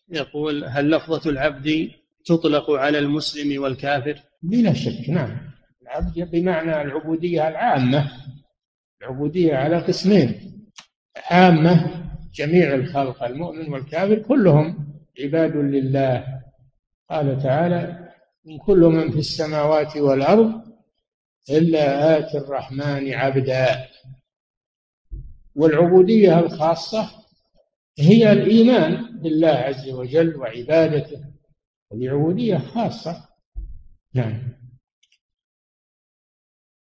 يقول: هل لفظة العبد تطلق على المسلم والكافر؟ بلا شك، نعم. العبد بمعنى العبودية العامة، العبودية على قسمين: عامة جميع الخلق، المؤمن والكافر كلهم عباد لله. قال تعالى: إن كل من في السماوات والأرض إلا آتي الرحمن عبدا. والعبودية الخاصة هي الإيمان بالله عز وجل وعبادته، هذه عبودية خاصة. نعم.